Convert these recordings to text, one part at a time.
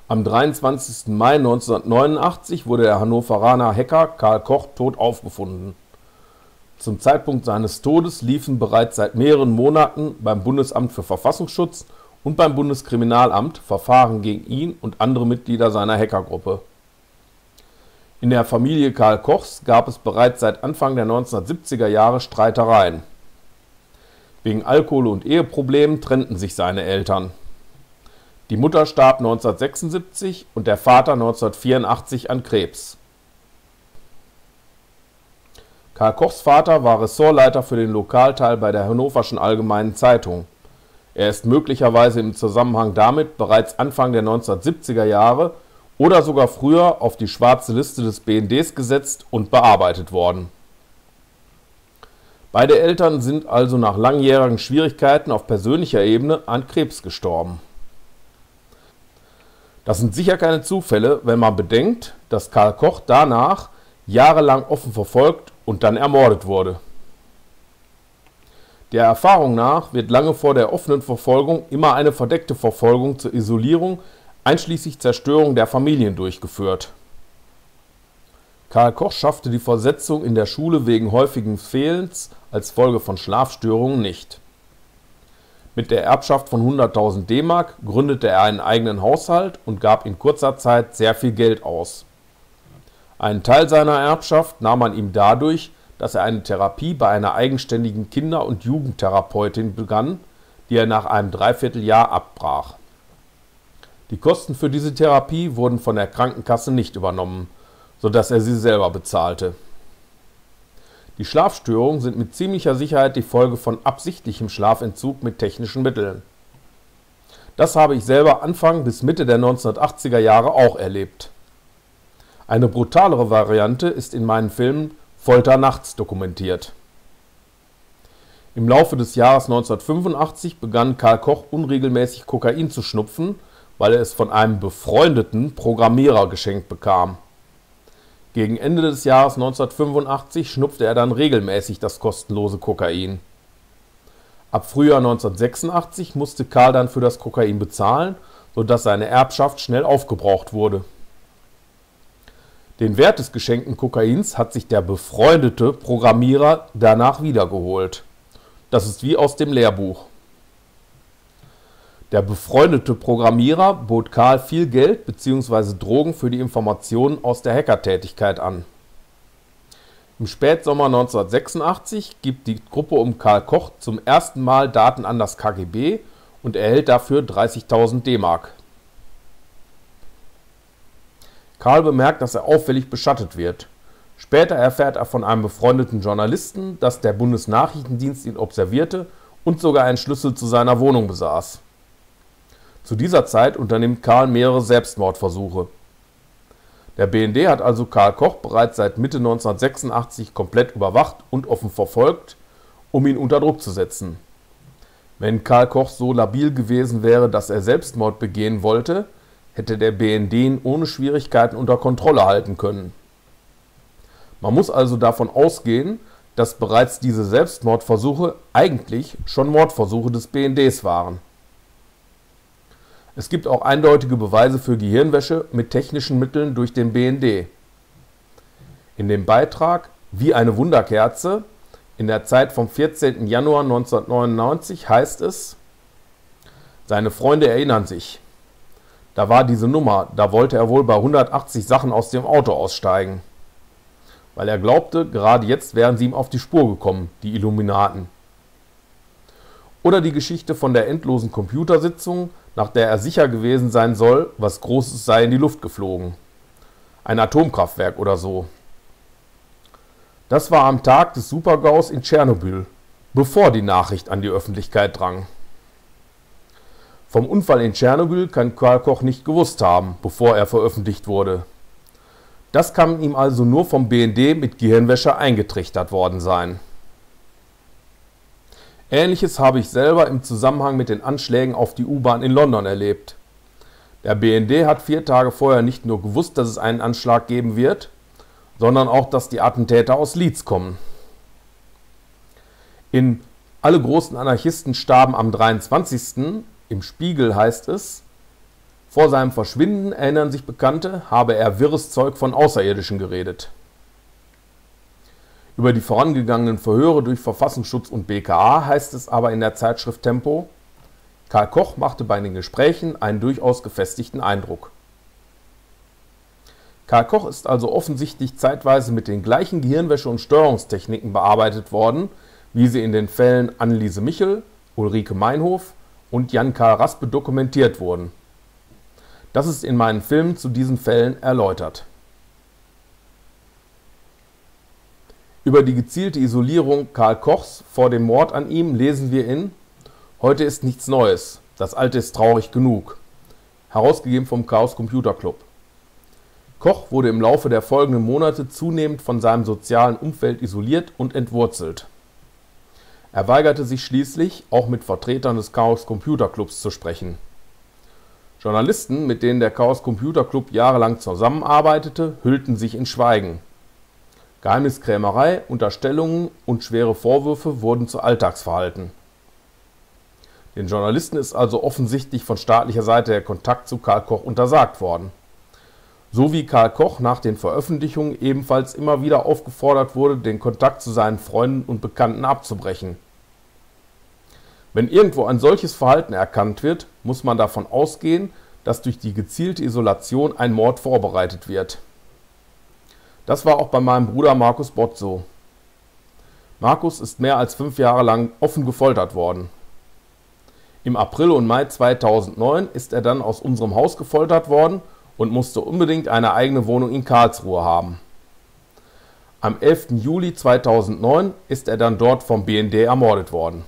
Am 23. Mai 1989 wurde der Hannoveraner Hacker Karl Koch tot aufgefunden. Zum Zeitpunkt seines Todes liefen bereits seit mehreren Monaten beim Bundesamt für Verfassungsschutz und beim Bundeskriminalamt Verfahren gegen ihn und andere Mitglieder seiner Hackergruppe. In der Familie Karl Kochs gab es bereits seit Anfang der 1970er Jahre Streitereien. Wegen Alkohol- und Eheproblemen trennten sich seine Eltern. Die Mutter starb 1976 und der Vater 1984 an Krebs. Karl Kochs Vater war Ressortleiter für den Lokalteil bei der Hannoverschen Allgemeinen Zeitung. Er ist möglicherweise im Zusammenhang damit bereits Anfang der 1970er Jahre oder sogar früher auf die schwarze Liste des BNDs gesetzt und bearbeitet worden. Beide Eltern sind also nach langjährigen Schwierigkeiten auf persönlicher Ebene an Krebs gestorben. Das sind sicher keine Zufälle, wenn man bedenkt, dass Karl Koch danach jahrelang offen verfolgt und dann ermordet wurde. Der Erfahrung nach wird lange vor der offenen Verfolgung immer eine verdeckte Verfolgung zur Isolierung einschließlich Zerstörung der Familien durchgeführt. Karl Koch schaffte die Versetzung in der Schule wegen häufigen Fehlens als Folge von Schlafstörungen nicht. Mit der Erbschaft von 100.000 D-Mark gründete er einen eigenen Haushalt und gab in kurzer Zeit sehr viel Geld aus. Einen Teil seiner Erbschaft nahm man ihm dadurch, dass er eine Therapie bei einer eigenständigen Kinder- und Jugendtherapeutin begann, die er nach einem Dreivierteljahr abbrach. Die Kosten für diese Therapie wurden von der Krankenkasse nicht übernommen, sodass er sie selber bezahlte. Die Schlafstörungen sind mit ziemlicher Sicherheit die Folge von absichtlichem Schlafentzug mit technischen Mitteln. Das habe ich selber Anfang bis Mitte der 1980er Jahre auch erlebt. Eine brutalere Variante ist in meinen Filmen Folter nachts dokumentiert. Im Laufe des Jahres 1985 begann Karl Koch unregelmäßig Kokain zu schnupfen, weil er es von einem befreundeten Programmierer geschenkt bekam. Gegen Ende des Jahres 1985 schnupfte er dann regelmäßig das kostenlose Kokain. Ab Frühjahr 1986 musste Karl dann für das Kokain bezahlen, sodass seine Erbschaft schnell aufgebraucht wurde. Den Wert des geschenkten Kokains hat sich der befreundete Programmierer danach wiedergeholt. Das ist wie aus dem Lehrbuch. Der befreundete Programmierer bot Karl viel Geld bzw. Drogen für die Informationen aus der Hackertätigkeit an. Im Spätsommer 1986 gibt die Gruppe um Karl Koch zum ersten Mal Daten an das KGB und erhält dafür 30.000 D-Mark. Karl bemerkt, dass er auffällig beschattet wird. Später erfährt er von einem befreundeten Journalisten, dass der Bundesnachrichtendienst ihn observierte und sogar einen Schlüssel zu seiner Wohnung besaß. Zu dieser Zeit unternimmt Karl mehrere Selbstmordversuche. Der BND hat also Karl Koch bereits seit Mitte 1986 komplett überwacht und offen verfolgt, um ihn unter Druck zu setzen. Wenn Karl Koch so labil gewesen wäre, dass er Selbstmord begehen wollte, hätte der BND ihn ohne Schwierigkeiten unter Kontrolle halten können. Man muss also davon ausgehen, dass bereits diese Selbstmordversuche eigentlich schon Mordversuche des BNDs waren. Es gibt auch eindeutige Beweise für Gehirnwäsche mit technischen Mitteln durch den BND. In dem Beitrag Wie eine Wunderkerze in der Zeit vom 14. Januar 1999 heißt es: Seine Freunde erinnern sich. Da war diese Nummer, da wollte er wohl bei 180 Sachen aus dem Auto aussteigen. Weil er glaubte, gerade jetzt wären sie ihm auf die Spur gekommen, die Illuminaten. Oder die Geschichte von der endlosen Computersitzung, nach der er sicher gewesen sein soll, was Großes sei in die Luft geflogen. Ein Atomkraftwerk oder so. Das war am Tag des Supergaus in Tschernobyl, bevor die Nachricht an die Öffentlichkeit drang. Vom Unfall in Tschernobyl kann Karl Koch nicht gewusst haben, bevor er veröffentlicht wurde. Das kann ihm also nur vom BND mit Gehirnwäsche eingetrichtert worden sein. Ähnliches habe ich selber im Zusammenhang mit den Anschlägen auf die U-Bahn in London erlebt. Der BND hat 4 Tage vorher nicht nur gewusst, dass es einen Anschlag geben wird, sondern auch, dass die Attentäter aus Leeds kommen. In Alle großen Anarchisten starben am 23. im Spiegel heißt es: Vor seinem Verschwinden, erinnern sich Bekannte, habe er wirres Zeug von Außerirdischen geredet. Über die vorangegangenen Verhöre durch Verfassungsschutz und BKA heißt es aber in der Zeitschrift Tempo: Karl Koch machte bei den Gesprächen einen durchaus gefestigten Eindruck. Karl Koch ist also offensichtlich zeitweise mit den gleichen Gehirnwäsche- und Steuerungstechniken bearbeitet worden, wie sie in den Fällen Anneliese Michel, Ulrike Meinhof und Jan-Karl Raspe dokumentiert wurden. Das ist in meinen Filmen zu diesen Fällen erläutert. Über die gezielte Isolierung Karl Kochs vor dem Mord an ihm lesen wir in Heute ist nichts Neues, das Alte ist traurig genug, herausgegeben vom Chaos Computer Club. Koch wurde im Laufe der folgenden Monate zunehmend von seinem sozialen Umfeld isoliert und entwurzelt. Er weigerte sich schließlich, auch mit Vertretern des Chaos Computer Clubs zu sprechen. Journalisten, mit denen der Chaos Computer Club jahrelang zusammenarbeitete, hüllten sich in Schweigen. Geheimniskrämerei, Unterstellungen und schwere Vorwürfe wurden zu Alltagsverhalten. Den Journalisten ist also offensichtlich von staatlicher Seite der Kontakt zu Karl Koch untersagt worden. So wie Karl Koch nach den Veröffentlichungen ebenfalls immer wieder aufgefordert wurde, den Kontakt zu seinen Freunden und Bekannten abzubrechen. Wenn irgendwo ein solches Verhalten erkannt wird, muss man davon ausgehen, dass durch die gezielte Isolation ein Mord vorbereitet wird. Das war auch bei meinem Bruder Markus Bott so. Markus ist mehr als 5 Jahre lang offen gefoltert worden. Im April und Mai 2009 ist er dann aus unserem Haus gefoltert worden und musste unbedingt eine eigene Wohnung in Karlsruhe haben. Am 11. Juli 2009 ist er dann dort vom BND ermordet worden.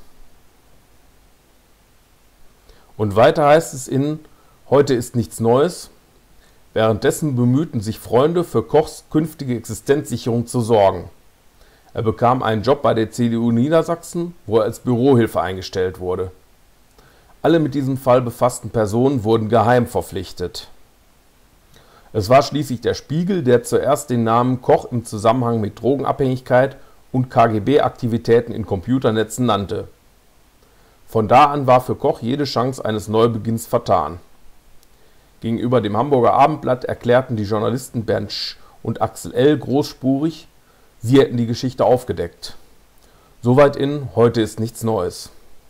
Und weiter heißt es in Heute ist nichts Neues: Währenddessen bemühten sich Freunde, für Kochs künftige Existenzsicherung zu sorgen. Er bekam einen Job bei der CDU Niedersachsen, wo er als Bürohilfe eingestellt wurde. Alle mit diesem Fall befassten Personen wurden geheim verpflichtet. Es war schließlich der Spiegel, der zuerst den Namen Koch im Zusammenhang mit Drogenabhängigkeit und KGB-Aktivitäten in Computernetzen nannte. Von da an war für Koch jede Chance eines Neubeginns vertan. Gegenüber dem Hamburger Abendblatt erklärten die Journalisten Bernd Sch. und Axel L. großspurig, sie hätten die Geschichte aufgedeckt. Soweit in Heute ist nichts Neues.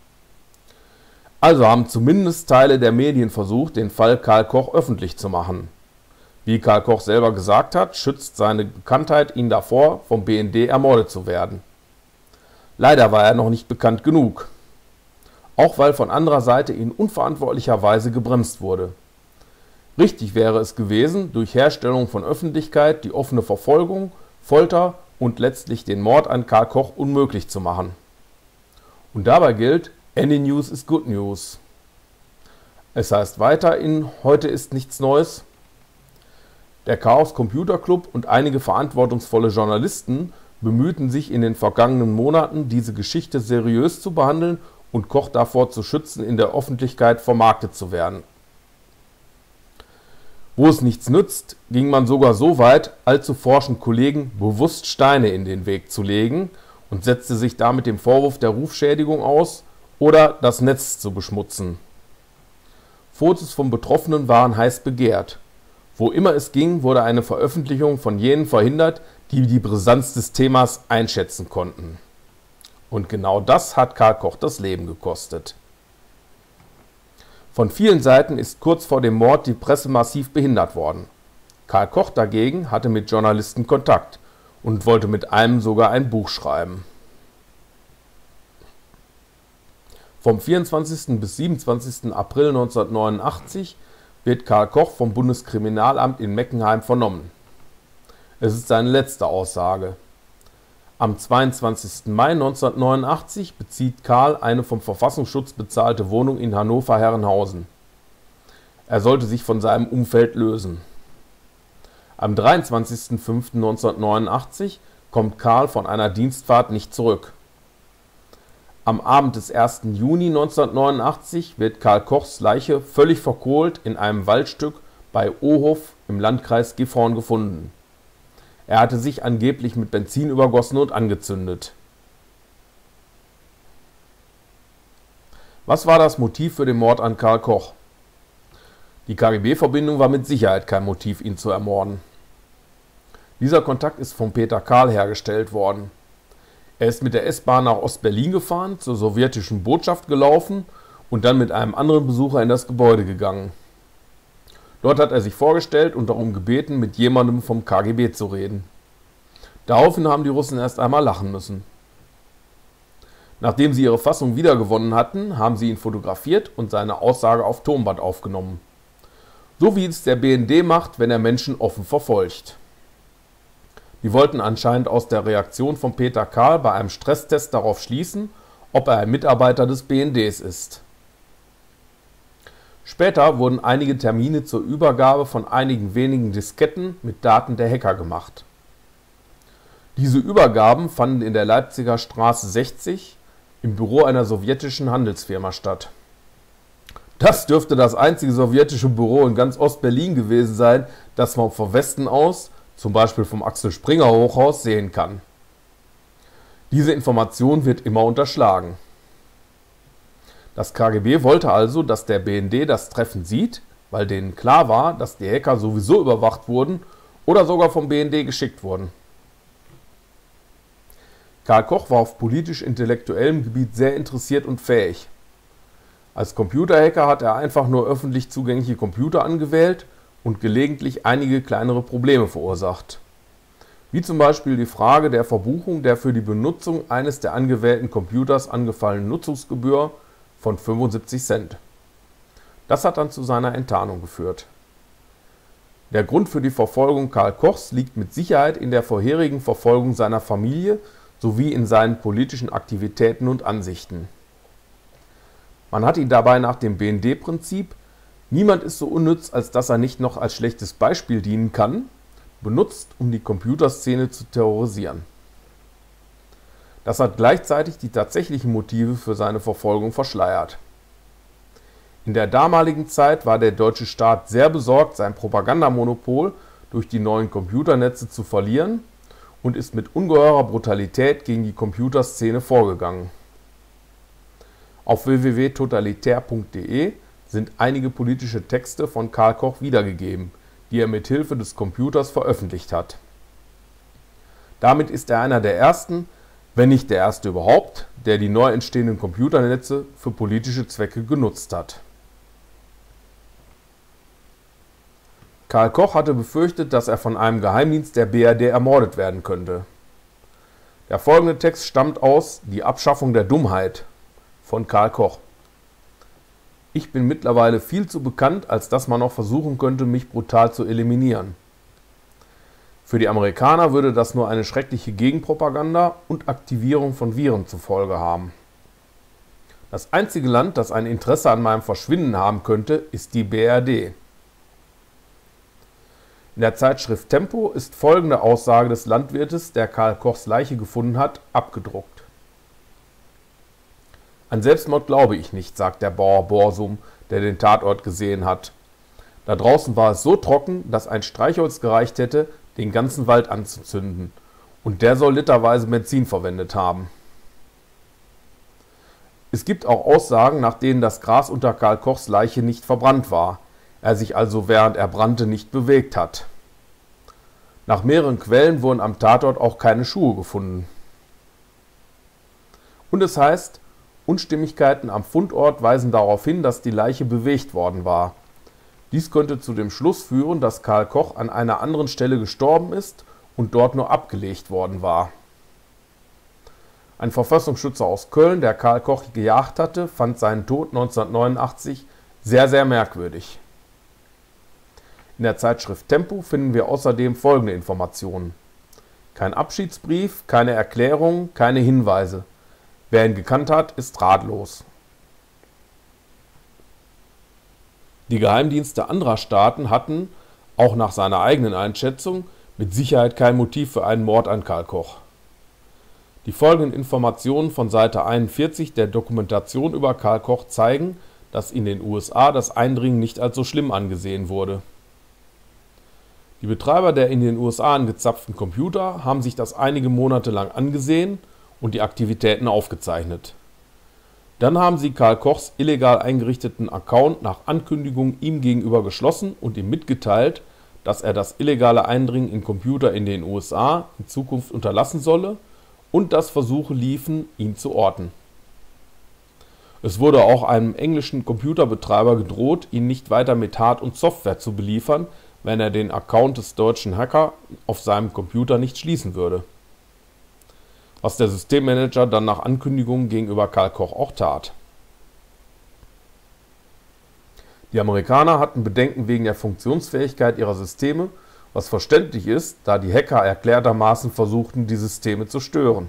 Also haben zumindest Teile der Medien versucht, den Fall Karl Koch öffentlich zu machen. Wie Karl Koch selber gesagt hat, schützt seine Bekanntheit ihn davor, vom BND ermordet zu werden. Leider war er noch nicht bekannt genug. Auch weil von anderer Seite in unverantwortlicher Weise gebremst wurde. Richtig wäre es gewesen, durch Herstellung von Öffentlichkeit die offene Verfolgung, Folter und letztlich den Mord an Karl Koch unmöglich zu machen. Und dabei gilt, any news is good news. Es heißt weiter in Heute ist nichts Neues: Der Chaos Computer Club und einige verantwortungsvolle Journalisten bemühten sich in den vergangenen Monaten, diese Geschichte seriös zu behandeln und Koch davor zu schützen, in der Öffentlichkeit vermarktet zu werden. Wo es nichts nützt, ging man sogar so weit, allzu forschen Kollegen bewusst Steine in den Weg zu legen und setzte sich damit dem Vorwurf der Rufschädigung aus oder das Netz zu beschmutzen. Fotos von Betroffenen waren heiß begehrt. Wo immer es ging, wurde eine Veröffentlichung von jenen verhindert, die die Brisanz des Themas einschätzen konnten. Und genau das hat Karl Koch das Leben gekostet. Von vielen Seiten ist kurz vor dem Mord die Presse massiv behindert worden. Karl Koch dagegen hatte mit Journalisten Kontakt und wollte mit einem sogar ein Buch schreiben. Vom 24. bis 27. April 1989 wird Karl Koch vom Bundeskriminalamt in Meckenheim vernommen. Es ist seine letzte Aussage. Am 22. Mai 1989 bezieht Karl eine vom Verfassungsschutz bezahlte Wohnung in Hannover-Herrenhausen. Er sollte sich von seinem Umfeld lösen. Am 23.05.1989 kommt Karl von einer Dienstfahrt nicht zurück. Am Abend des 1. Juni 1989 wird Karl Kochs Leiche völlig verkohlt in einem Waldstück bei Ohof im Landkreis Gifhorn gefunden. Er hatte sich angeblich mit Benzin übergossen und angezündet. Was war das Motiv für den Mord an Karl Koch? Die KGB-Verbindung war mit Sicherheit kein Motiv, ihn zu ermorden. Dieser Kontakt ist von Peter Karl hergestellt worden. Er ist mit der S-Bahn nach Ost-Berlin gefahren, zur sowjetischen Botschaft gelaufen und dann mit einem anderen Besucher in das Gebäude gegangen. Dort hat er sich vorgestellt und darum gebeten, mit jemandem vom KGB zu reden. Daraufhin haben die Russen erst einmal lachen müssen. Nachdem sie ihre Fassung wiedergewonnen hatten, haben sie ihn fotografiert und seine Aussage auf Tonband aufgenommen. So wie es der BND macht, wenn er Menschen offen verfolgt. Die wollten anscheinend aus der Reaktion von Peter Karl bei einem Stresstest darauf schließen, ob er ein Mitarbeiter des BNDs ist. Später wurden einige Termine zur Übergabe von einigen wenigen Disketten mit Daten der Hacker gemacht. Diese Übergaben fanden in der Leipziger Straße 60 im Büro einer sowjetischen Handelsfirma statt. Das dürfte das einzige sowjetische Büro in ganz Ost-Berlin gewesen sein, das man vom Westen aus, zum Beispiel vom Axel Springer Hochhaus, sehen kann. Diese Information wird immer unterschlagen. Das KGB wollte also, dass der BND das Treffen sieht, weil denen klar war, dass die Hacker sowieso überwacht wurden oder sogar vom BND geschickt wurden. Karl Koch war auf politisch-intellektuellem Gebiet sehr interessiert und fähig. Als Computerhacker hat er einfach nur öffentlich zugängliche Computer angewählt und gelegentlich einige kleinere Probleme verursacht. Wie zum Beispiel die Frage der Verbuchung der für die Benutzung eines der angewählten Computers angefallenen Nutzungsgebühr von 75 Cent. Das hat dann zu seiner Enttarnung geführt. Der Grund für die Verfolgung Karl Kochs liegt mit Sicherheit in der vorherigen Verfolgung seiner Familie sowie in seinen politischen Aktivitäten und Ansichten. Man hat ihn dabei nach dem BND-Prinzip „Niemand ist so unnütz, als dass er nicht noch als schlechtes Beispiel dienen kann" benutzt, um die Computerszene zu terrorisieren. Das hat gleichzeitig die tatsächlichen Motive für seine Verfolgung verschleiert. In der damaligen Zeit war der deutsche Staat sehr besorgt, sein Propagandamonopol durch die neuen Computernetze zu verlieren und ist mit ungeheurer Brutalität gegen die Computerszene vorgegangen. Auf www.totalitär.de sind einige politische Texte von Karl Koch wiedergegeben, die er mit Hilfe des Computers veröffentlicht hat. Damit ist er einer der ersten, wenn nicht der erste überhaupt, der die neu entstehenden Computernetze für politische Zwecke genutzt hat. Karl Koch hatte befürchtet, dass er von einem Geheimdienst der BRD ermordet werden könnte. Der folgende Text stammt aus Die Abschaffung der Dummheit von Karl Koch. Ich bin mittlerweile viel zu bekannt, als dass man noch versuchen könnte, mich brutal zu eliminieren. Für die Amerikaner würde das nur eine schreckliche Gegenpropaganda und Aktivierung von Viren zur Folge haben. Das einzige Land, das ein Interesse an meinem Verschwinden haben könnte, ist die BRD. In der Zeitschrift Tempo ist folgende Aussage des Landwirtes, der Karl Kochs Leiche gefunden hat, abgedruckt. An Selbstmord glaube ich nicht, sagt der Bauer Borsum, der den Tatort gesehen hat. Da draußen war es so trocken, dass ein Streichholz gereicht hätte, den ganzen Wald anzuzünden. Und der soll literweise Benzin verwendet haben. Es gibt auch Aussagen, nach denen das Gras unter Karl Kochs Leiche nicht verbrannt war, er sich also während er brannte nicht bewegt hat. Nach mehreren Quellen wurden am Tatort auch keine Schuhe gefunden. Und es heißt, Unstimmigkeiten am Fundort weisen darauf hin, dass die Leiche bewegt worden war. Dies könnte zu dem Schluss führen, dass Karl Koch an einer anderen Stelle gestorben ist und dort nur abgelegt worden war. Ein Verfassungsschützer aus Köln, der Karl Koch gejagt hatte, fand seinen Tod 1989 sehr, sehr merkwürdig. In der Zeitschrift Tempo finden wir außerdem folgende Informationen: Kein Abschiedsbrief, keine Erklärung, keine Hinweise. Wer ihn gekannt hat, ist ratlos. Die Geheimdienste anderer Staaten hatten, auch nach seiner eigenen Einschätzung, mit Sicherheit kein Motiv für einen Mord an Karl Koch. Die folgenden Informationen von Seite 41 der Dokumentation über Karl Koch zeigen, dass in den USA das Eindringen nicht als so schlimm angesehen wurde. Die Betreiber der in den USA angezapften Computer haben sich das einige Monate lang angesehen und die Aktivitäten aufgezeichnet. Dann haben sie Karl Kochs illegal eingerichteten Account nach Ankündigung ihm gegenüber geschlossen und ihm mitgeteilt, dass er das illegale Eindringen in Computer in den USA in Zukunft unterlassen solle und dass Versuche liefen, ihn zu orten. Es wurde auch einem englischen Computerbetreiber gedroht, ihn nicht weiter mit Hard- und Software zu beliefern, wenn er den Account des deutschen Hacker auf seinem Computer nicht schließen würde. Was der Systemmanager dann nach Ankündigung gegenüber Karl Koch auch tat. Die Amerikaner hatten Bedenken wegen der Funktionsfähigkeit ihrer Systeme, was verständlich ist, da die Hacker erklärtermaßen versuchten, die Systeme zu stören.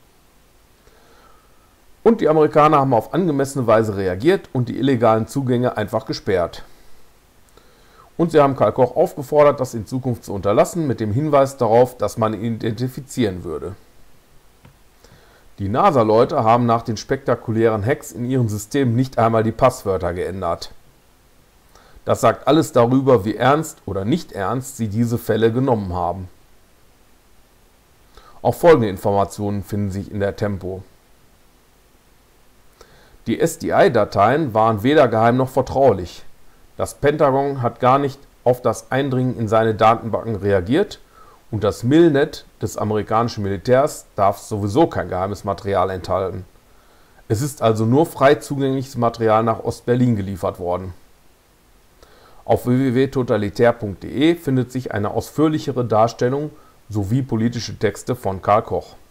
Und die Amerikaner haben auf angemessene Weise reagiert und die illegalen Zugänge einfach gesperrt. Und sie haben Karl Koch aufgefordert, das in Zukunft zu unterlassen, mit dem Hinweis darauf, dass man ihn identifizieren würde. Die NASA-Leute haben nach den spektakulären Hacks in ihren Systemen nicht einmal die Passwörter geändert. Das sagt alles darüber, wie ernst oder nicht ernst sie diese Fälle genommen haben. Auch folgende Informationen finden sich in der Tempo. Die SDI-Dateien waren weder geheim noch vertraulich. Das Pentagon hat gar nicht auf das Eindringen in seine Datenbanken reagiert und das Milnet des amerikanischen Militärs darf sowieso kein geheimes Material enthalten. Es ist also nur frei zugängliches Material nach Ost-Berlin geliefert worden. Auf www.totalitär.de findet sich eine ausführlichere Darstellung sowie politische Texte von Karl Koch.